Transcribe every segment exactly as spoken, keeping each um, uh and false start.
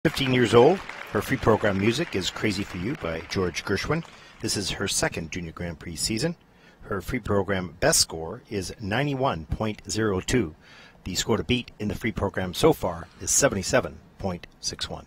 fifteen years old. Her free program music is Crazy for You by George Gershwin. This is her second Junior Grand Prix season. Her free program best score is ninety-one point zero two. The score to beat in the free program so far is seventy-seven point six one.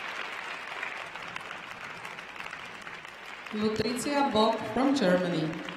Lutricia BOCK from Germany.